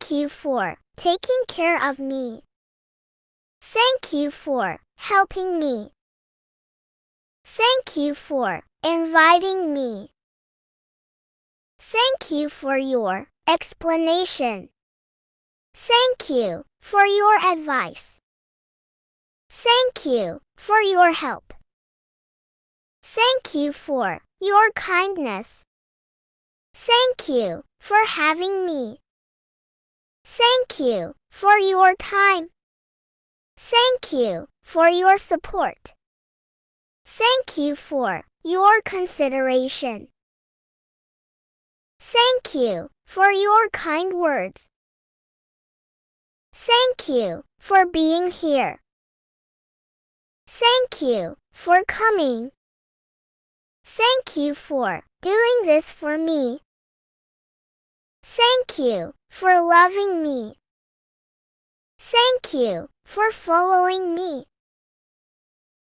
Thank you for taking care of me. Thank you for helping me. Thank you for inviting me. Thank you for your explanation. Thank you for your advice. Thank you for your help. Thank you for your kindness. Thank you for having me. Thank you for your time. Thank you for your support. Thank you for your consideration. Thank you for your kind words. Thank you for being here. Thank you for coming. Thank you for doing this for me. Thank you for loving me. Thank you for following me.